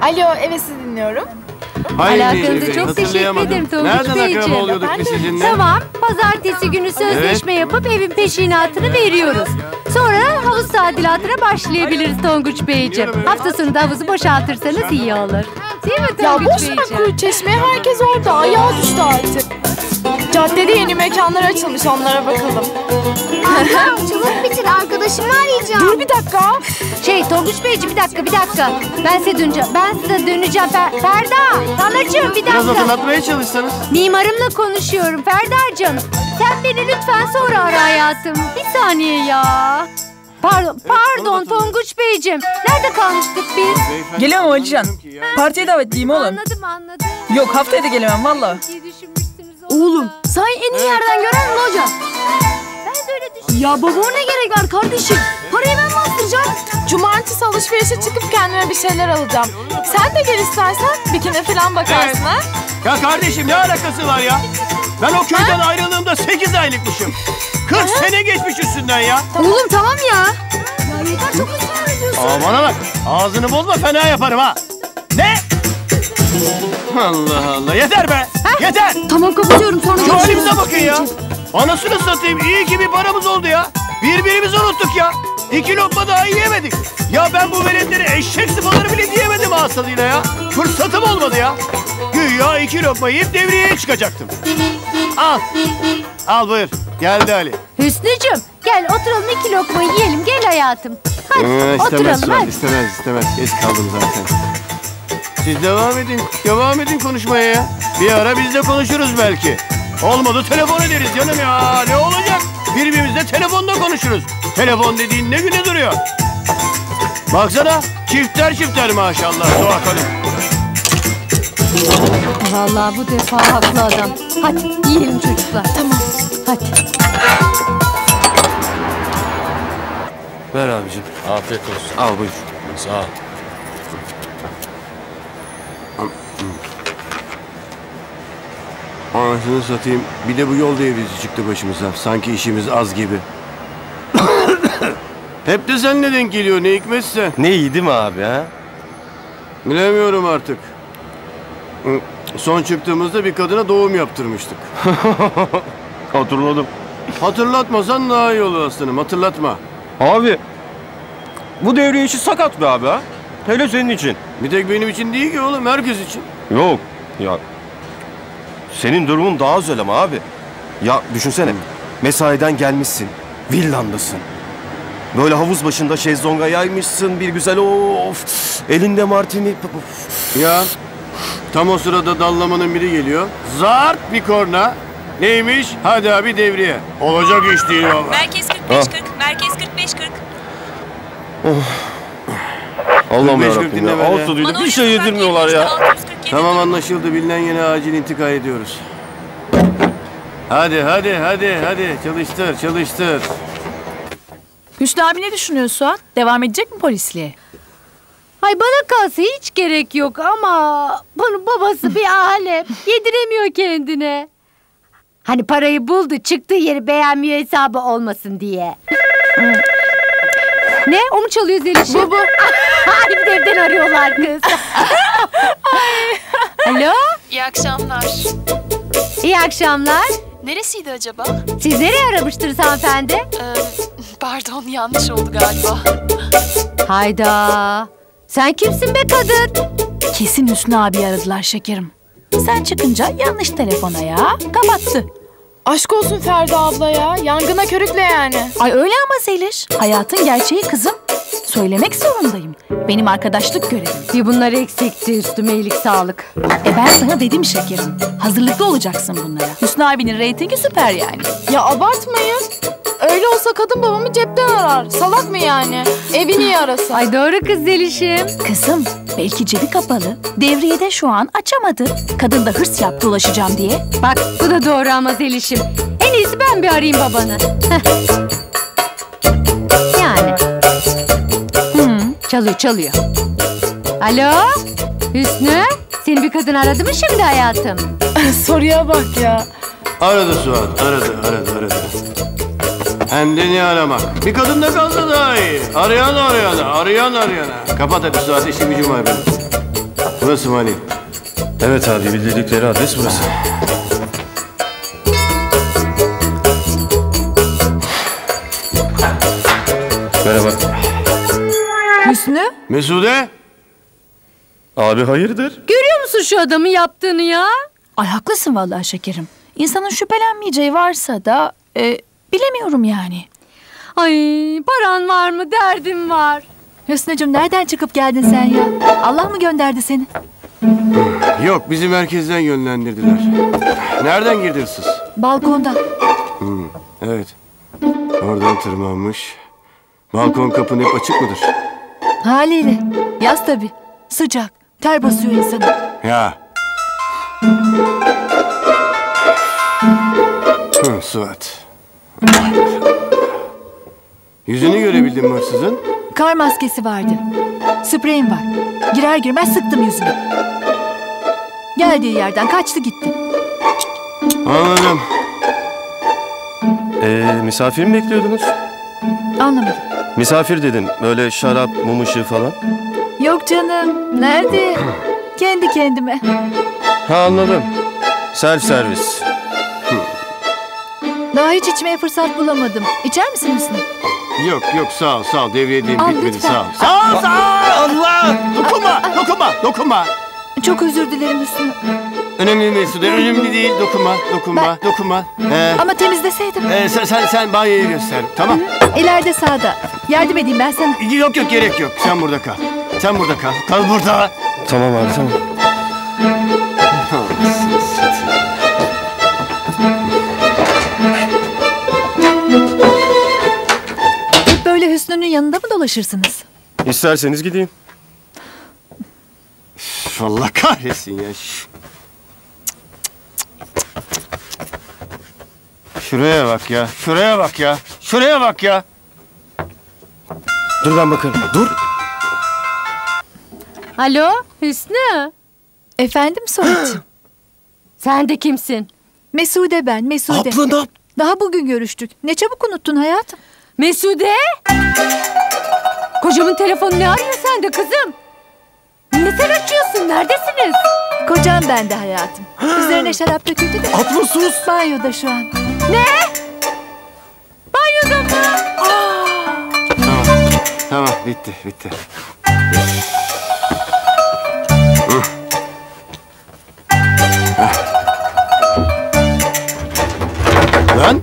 Alo, evet sizi dinliyorum. Alakanıza çok teşekkür ederim Tonguç Nereden Beyciğim. akraba oluyorduk biz sizinle? Tamam, pazartesi günü sözleşme yapıp evin peşinatını veriyoruz. Sonra havuz tadilatına başlayabiliriz Tonguç Beyciğim. Hafta sonu da havuzu boşaltırsanız iyi olur. Değil mi Ya Tonguç boş ver Beyciğim? kuru çeşmeye, herkes orada. Ayağı düştü artık. Caddede yeni mekanlar açılmış, onlara bakalım. Çabuk bitir, arkadaşımı arayacağım. Dur bir dakika. Tonguç Beyciğim bir dakika. Ben size döneceğim. Ferda, Tanacığım bir Biraz dakika. hatırlatmaya çalışsanız. Mimarımla konuşuyorum Ferda'cığım. Sen beni lütfen sonra ara hayatım. Bir saniye ya. Pardon Tonguç Beyciğim. Nerede kalmıştık biz? Gelemem Alican. Partiye davetliyim oğlum. Anladım. Yok, haftaya da gelemem valla. Oğlum, say en iyi yerden gören mi hocam? Ben de öyle düşünüyorum. Ya baba ne gerek var kardeşim? Parayı ben mi bastıracağım? Cumartesi alışverişe çıkıp kendime bir şeyler alacağım. Sen de gel istersen, bikine falan bakarsın ha. Ya kardeşim ne alakası var ya? Ben o köyden ayrıldığımda 8 aylıkmışım. 40 sene geçmiş üstünden ya. Oğlum tamam ya. Ya yeter, çok ısrar ediyorsun. Bana bak, ağzını bozma, fena yaparım ha. Ne? Allah Allah, yeter be, yeter. Tamam, kapatıyorum, sonra Şu halimize bakın ya. Anasını satayım, iyi ki bir paramız oldu ya. Birbirimizi unuttuk ya. 2 lokma daha yiyemedik. Ya ben bu veletleri eşek sıfaları bile diyemedim ağız tadıyla ya. Fırsatım olmadı ya. Güya 2 lokma yiyip devriyeye çıkacaktım. Al. Al buyur. Geldi Ali. Hüsnücüğüm gel oturalım 2 lokma yiyelim. Gel hayatım. Hadi oturalım hadi. İstemez. Geç kaldım zaten. Siz devam edin konuşmaya ya. Bir ara biz de konuşuruz belki. Olmadı telefon ederiz canım ya. Ne olacak? Birbirimizle telefonda konuşuruz. Telefon dediğin ne güne duruyor. Baksana çifter maşallah Suat Hanım. Vallahi bu defa haklı adam. Hadi yiyelim çocuklar. Tamam. Hadi. Ver abicim. Afiyet olsun. Al buyur. Sağ ol. Anasını satayım. Bir de bu yol devresi çıktı başımıza. Sanki işimiz az gibi. Hep de seninle denk geliyor ne hikmetse. Ne iyi değil mi abi ha? Bilemiyorum artık. Son çıktığımızda bir kadına doğum yaptırmıştık. Hatırladım. Hatırlatmasan daha iyi olur aslanım. Hatırlatma. Abi bu devre işi sakat be abi ha. Hele senin için. Bir tek benim için değil ki oğlum. Herkes için. Yok ya. Senin durumun daha özel ama abi. Ya düşünsene. Mesaiden gelmişsin. Villandasın. Böyle havuz başında şezlonga yaymışsın bir güzel of. Elinde martini. Ya tam o sırada dallamanın biri geliyor. Zart bir korna. Neymiş? Hadi abi devriye. Olacak iş değil valla. Merkez 45-40, merkez 45-40. Allah'ım 45-40 yarabbim dinle ya. beni. Alt ödüyle bir şey yedirmiyorlar ya. Tamam anlaşıldı. Bilinen yine acil intikal ediyoruz. Hadi. Çalıştır. Hüsnü abi ne düşünüyorsun? Devam edecek mi polisliğe? Ay bana kalsa hiç gerek yok ama bunun babası bir alem. Yediremiyor kendine. Hani parayı buldu, çıktığı yeri beğenmiyor hesabı olmasın diye. Ne? O mu çalıyor Zeliş'im? Bu. Ay bir de evden arıyorlar kız. Alo? İyi akşamlar. İyi akşamlar. Neresiydi acaba? Siz nereye aramıştınız hanımefendi? Pardon yanlış oldu galiba. Hayda. Sen kimsin be kadın? Kesin Hüsnü abi aradılar şekerim. Sen çıkınca yanlış telefona ya. Kapattı. Aşk olsun Ferda abla ya. Yangına körükle yani. Ay öyle ama Zeliş. Hayatın gerçeği kızım. Söylemek zorundayım. Benim arkadaşlık görevim. Bir bunlar eksikti, üstüme iyilik sağlık. Ben sana dedim şekerim. Hazırlıklı olacaksın bunlara. Hüsnü abinin reytingi süper yani. Ya abartmayın. Öyle olsa kadın babamı cepten arar. Salak mı yani? Evi niye arasın? Ay doğru kız Zeliş'im. Kızım belki cebi kapalı. Devriyede şu an açamadı. Kadın da hırs yaptı ulaşacağım diye. Bak bu da doğru ama Zeliş'im. En iyisi ben bir arayayım babanı. Yani. Çalıyor. Alo? Hüsnü? Seni bir kadın aradı mı şimdi hayatım? Soruya bak ya. Aradı Suat. Aradı. Hem de ne aramak? Bir kadın da kalsa daha iyi. Arayan arayana. Kapat hadi Suat. İşim gücüm var benim. Burası mı Ali? Evet abi, bildirdikleri adres burası. Merhaba. Hüsnü? Mesude? Abi hayırdır? Görüyor musun şu adamın yaptığını ya? Ay haklısın vallahi şekerim. İnsanın şüphelenmeyeceği varsa da bilemiyorum yani. Ay paran var mı derdim var. Hüsnücüm nereden çıkıp geldin sen ya? Allah mı gönderdi seni? Yok, bizi merkezden yönlendirdiler. Nereden girdi hırsız? Balkonda. Evet. Oradan tırmanmış. Balkon kapın hep açık mıdır? Haliyle. Yaz tabii. Sıcak. Ter basıyor insanı. Ya. Suat. Yüzünü görebildin mi hırsızın? Kar maskesi vardı. Spreyim var. Girer girmez sıktım yüzüne. Geldiği yerden kaçtı gitti. Anladım. Misafir mi bekliyordunuz? Anlamadım. Misafir dedim. Böyle şarap, mum ışığı falan. Yok canım. Nerede? Kendi kendime. Ha, anladım. Self servis. Daha hiç içmeye fırsat bulamadım. İçer misin Hüsnü? Yok sağ ol. Devriyediğim Al, bitmedi, lütfen. sağ ol. Sağ ol. Allah! Dokunma. Çok özür dilerim Hüsnü. Önemli Mesude, önemli değil. Dokunma. Ama temizleseydim. Sen banyoyu göster, tamam? İleride sağda. Yardım edeyim ben sana. Yok gerek yok. Sen burada kal. Kal burada. Tamam abi, tamam. Hep böyle Hüsnü'nün yanında mı dolaşırsınız? İsterseniz gideyim. Allah kahretsin ya. Şuraya bak ya. Dur ben bakarım. Dur. Alo Hüsnü. Efendim Suat'cığım. Sen de kimsin? Mesude ben, Mesude. Abla ne yap? Daha bugün görüştük. Ne çabuk unuttun hayatım. Mesude. Kocamın telefonu ne arıyor sende kızım? Ne sen açıyorsun? Neredesiniz? Kocam bende hayatım. Üzerine şarap döküldü de. Abla sus. Banyoda şu an. Banyoda mı? Tamam, bitti. Lan!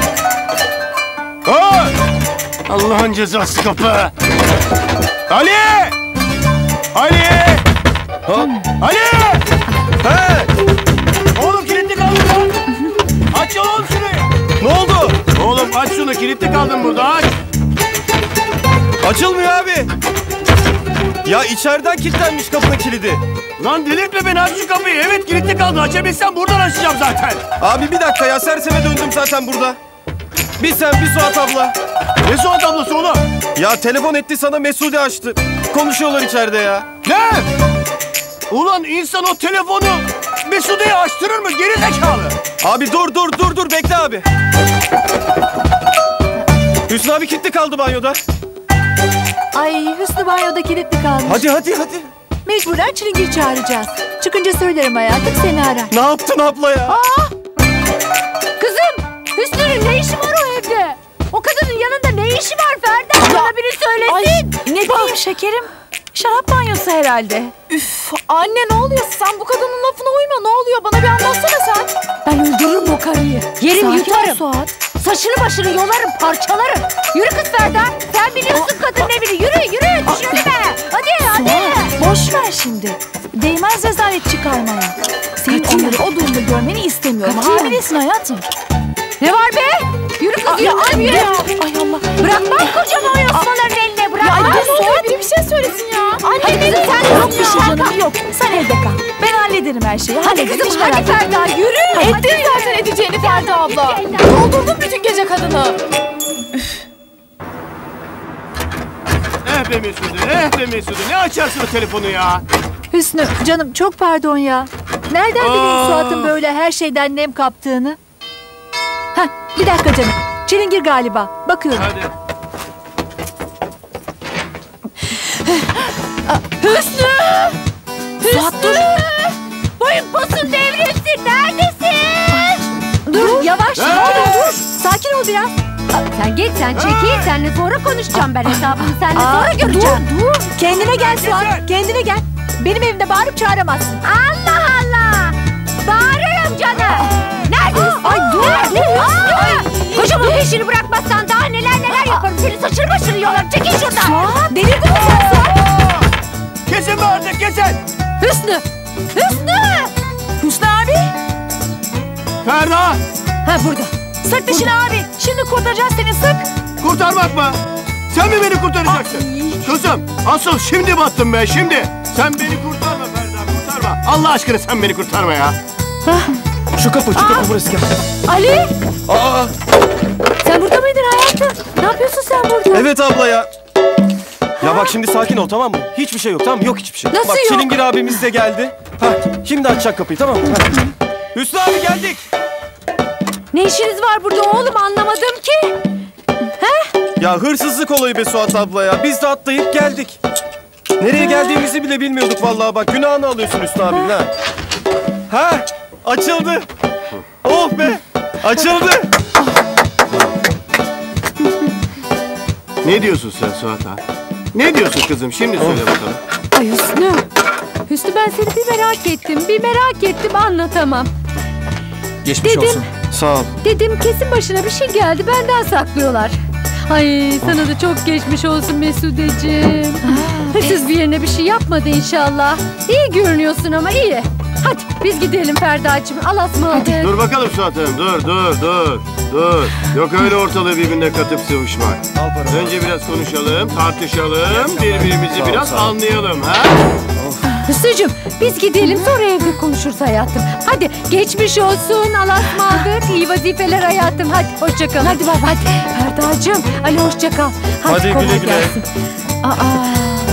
Allah'ın cezası kapı! Ali! Ha? Ali! He! Oğlum kilitli kaldın lan! Aç oğlum şurayı! Ne oldu? Oğlum aç şunu, kilitli kaldın burada, aç! Açılmıyor abi. Ya içeriden kilitlenmiş kapının kilidi. Lan delirtme beni, aç şu kapıyı! Evet, kilitli kaldı, açabilsem buradan açacağım zaten! Abi bir dakika ya, serseme döndüm zaten burada. Bir sen bir Suat abla. Ne Suat ablası oğlum? Ya telefon etti sana, Mesude açtı. Konuşuyorlar içeride ya. Ne? Ulan insan o telefonu Mesude'ye açtırır mı, geri zekalı? Abi dur bekle abi. Hüsnü abi kilitli kaldı banyoda. Ay Hüsnü banyoda kilitli kalmış. Hadi. Mecburen çilingir çağıracağız. Çıkınca söylerim hayatım, seni arar. Ne yaptın abla ya? Kızım Hüsnü'nün ne işi var o evde? O kadının yanında ne işi var Ferda? Bana biri söylesin. Ne diyeyim şekerim? Şarap banyosu herhalde. Üf anne ne oluyor? Sen bu kadının lafına uyma. Ne oluyor? Bana bir anlatsana sen. Ben öldürürüm o karıyı. Yerim Sakin ol yutarım. Suat. Saçını başını yolarım, parçalarım. Yürü kız Ferda. Sen biliyorsun kadının evini. Yürü. Düş önüme. Hadi. Suat boş ver şimdi. Değmez rezalet çıkarmaya. Senin onları o durumda görmeni istemiyorum. Katiyen. Hamilesin hayatım. Ne var be? Yürü kız yürü. Yürü. Ay Allah. Bırakmam kocamı o yosmaların eline. Bırak. Anne ne oluyor? Biri bir şey söylesin ya. Hadi kızım sen Yok bir şey canım yok. Sen evde kal. Ben hallederim her şeyi. Hadi Hallederim. kızım hiç merak hadi etme. Ferda yürü. Ettin zaten edeceğini Ferda abla. Doldurdun bütün gece kadını. Be Mesude, ne açarsın o telefonu ya? Hüsnü canım çok pardon ya. Nereden bileyim Suat'ın böyle her şeyden nem kaptığını? Heh, bir dakika canım. Çilingir galiba. Bakıyorum. Hadi. Hüsnü! Suat dur. Boyun posun devrilsin. Neredesin? Dur yavaş. Dur. Sakin ol biraz. Sen geç sen çekil. Seninle sonra konuşacağım ben hesabını. Seninle sonra göreceğim. Dur. Kendine gel Suat. Kendine gel. Benim evimde bağırıp çağıramazsın. Allah Allah. Bağırırım canım. Neredesin? Ay dur. Neredesin? Kocaman peşini bırakmazsan daha neler yaparım. Senin saçını başını yolarım. Çekil şuradan. Suat delirdin mi sen Suat? Kesin be artık kesin. Hüsnü. Hüsnü abi. Ferda. Ha burada. Sık dişini abi. Şimdi kurtaracağız seni sık. Kurtarmak mı? Sen mi beni kurtaracaksın? Kızım asıl şimdi battım be şimdi. Sen beni kurtarma Ferda kurtarma. Allah aşkına sen beni kurtarma ya. Şu kapı burası gel. Ali. Aa, Sen burada mıydın hayatım? Ne yapıyorsun sen burada? evet abla ya. Ya bak şimdi sakin ol tamam mı? Hiçbir şey yok tamam mı? Yok hiçbir şey. Nasıl bak yok? Çilingir abimiz de geldi. Hah, şimdi açacak kapıyı tamam mı? Hah. Hüsnü abi geldik. Ne işiniz var burada oğlum anlamadım ki. Ya hırsızlık olayı be Suat abla ya. Biz de atlayıp geldik. Nereye geldiğimizi bile bilmiyorduk vallahi bak. Günahını alıyorsun Hüsnü abinin ha. Ha, açıldı. Oh be, açıldı. Ne diyorsun sen Suat ha? Ne diyorsun kızım şimdi söyle bakalım. Ay Hüsnü. Hüsnü ben seni bir merak ettim anlatamam. Geçmiş Dedim. olsun. Sağ ol. Dedim kesin başına bir şey geldi benden saklıyorlar. Ay sana da çok geçmiş olsun Mesudeciğim. Hırsız bir yerine bir şey yapmadı inşallah. İyi görünüyorsun ama iyi. Hadi biz gidelim Ferda'cığım. Allah'a ısmarladık. Dur bakalım Suat'ım dur. Yok öyle ortalığı birbirine katıp sıvışmak. Al paranı. Önce biraz konuşalım, tartışalım, birbirimizi Sağ ol, biraz sağ ol. anlayalım ha? Hüsnü'cüğüm biz gidelim sonra evde konuşuruz hayatım. Hadi geçmiş olsun Allah'a ısmarladık. İyi vazifeler hayatım. Hadi hoşça kal. Hadi baba hadi. Ferda'cığım Ali hoşça kal. Hadi kolay güle güle. gelsin. Aa.